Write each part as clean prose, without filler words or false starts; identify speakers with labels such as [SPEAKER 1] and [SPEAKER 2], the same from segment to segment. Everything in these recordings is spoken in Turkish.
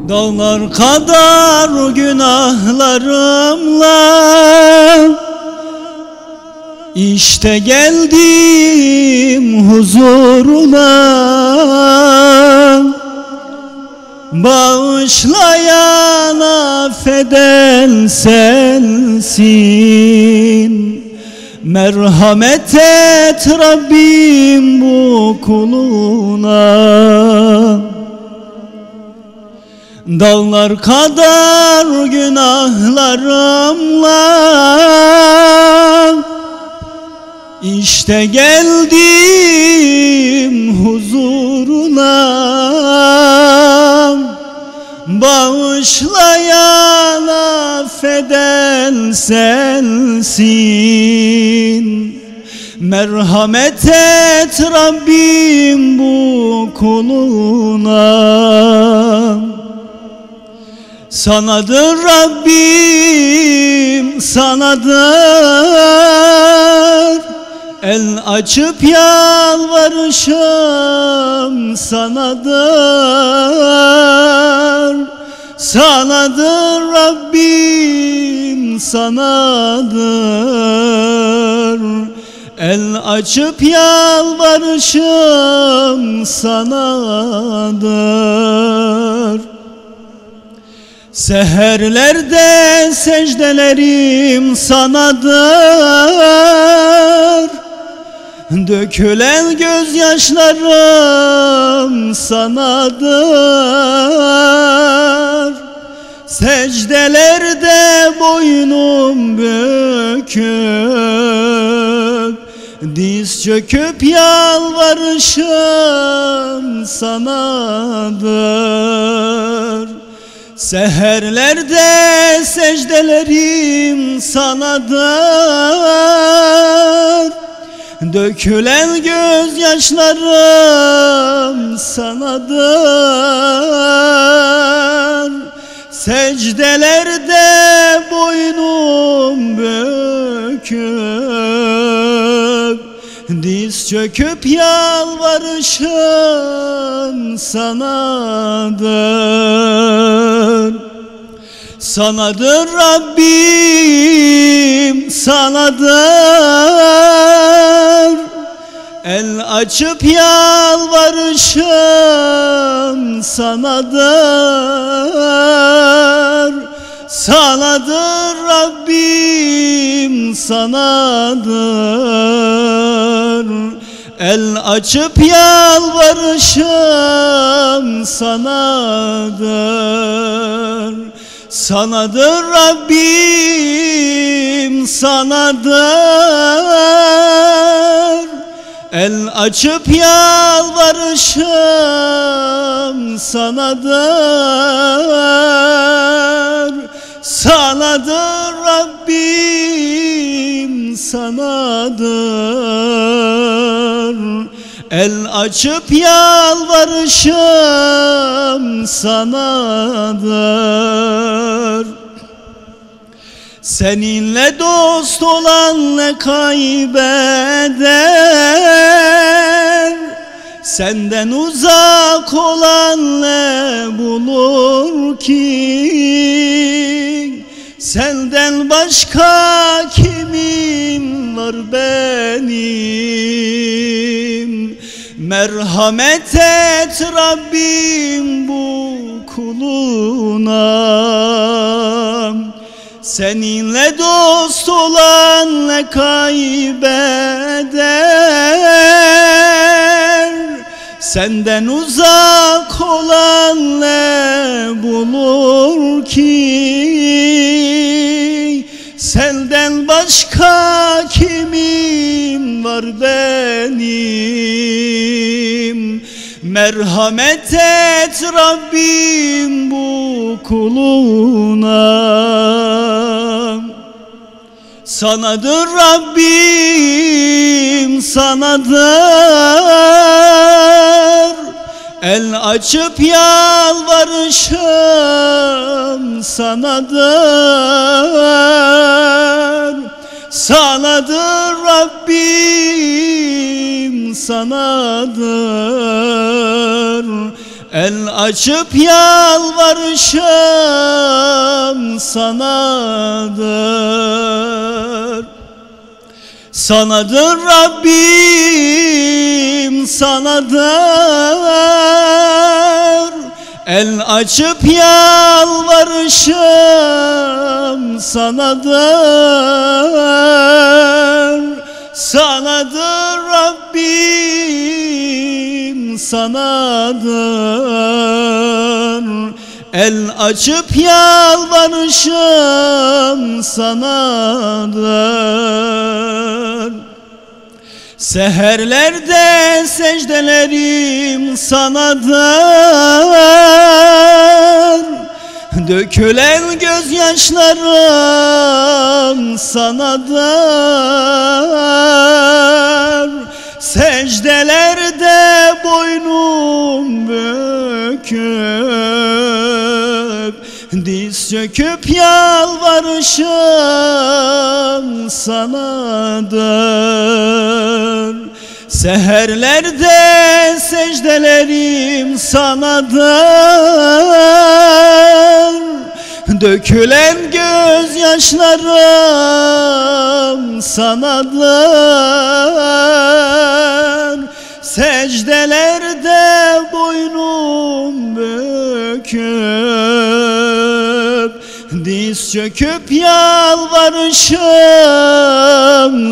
[SPEAKER 1] Dağlar kadar günahlarımla İşte geldim huzuruna. Bağışlayan, affeden sensin. Merhamet et Rabbim bu kuluna. Dağlar kadar günahlarımla İşte geldim huzuruna. Bağışlayan, affeden sensin. Merhamet et Rabbim bu kuluna. Sanadır Rabbim, sanadır. El açıp yalvarışım sanadır. Sanadır Rabbim, sanadır. El açıp yalvarışım sanadır. Seherlerde secdelerim sanadır. Dökülen gözyaşlarım sanadır. Secdelerde boynum büküp diz çöküp yalvarışım sanadır. Seherlerde secdelerim sanadır. Dökülen gözyaşlarım sanadır. Secdelerde boynum büküp diz çöküp yalvarışım sanadır. Sanadır Rabbim, sanadır. El açıp yalvarışım sanadır. Sanadır Rabbim, sanadır. El açıp yalvarışım sanadır. Sanadır Rabbim, sanadır. El açıp yalvarışım sanadır. Sanadır Rabbim, sanadır. El açıp yalvarışım sanadır. Seninle dost olan ne kaybeder? Senden uzak olan ne bulur ki? Senden başka kimim var benim? Merhamet et Rabbim bu kuluna. Seninle dost olan ne kaybeder? Senden uzak olan ne bulur ki? Senden başka kimim var benim? Merhamet et Rabbim bu kuluna. Sanadır Rabbim, sanadır. El açıp yalvarışım sanadır. Sanadır Rabbim, sanadır. el açıp yalvarışım sanadır. Sanadır Rabbim, sanadır. El açıp yalvarışım sanadır. Sanadır Rabbim, sanadır. El açıp yalvarışım sanadır. Seherlerde secdelerim sanadır. Dökülen gözyaşlarım sanadır. Secdelerde boynum büküp, diz çöküp yalvarışım sanadır. Seherlerde secdelerim sanadır. Dökülen gözyaşlarım sanadır. Secdelerde boynum büküp, diz çöküp yalvarışım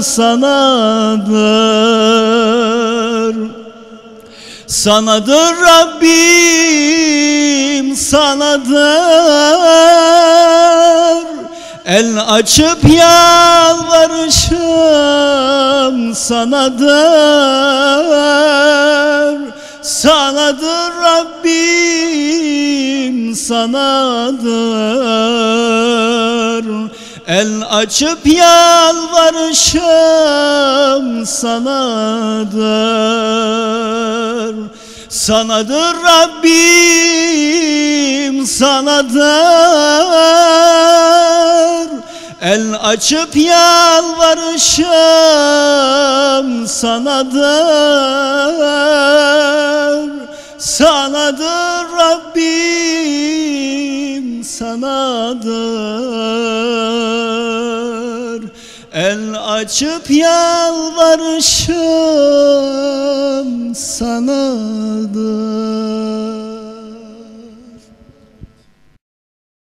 [SPEAKER 1] sanadır. Sanadır Rabbim, sanadır. El açıp yalvarışım sanadır. Sanadır Rabbim, sanadır. El açıp yalvarışım sanadır. Sanadır Rabbim, sanadır. El açıp yalvarışım sanadır. Sanadır Rabbim, sanadır. El açıp yalvarışım sanadır.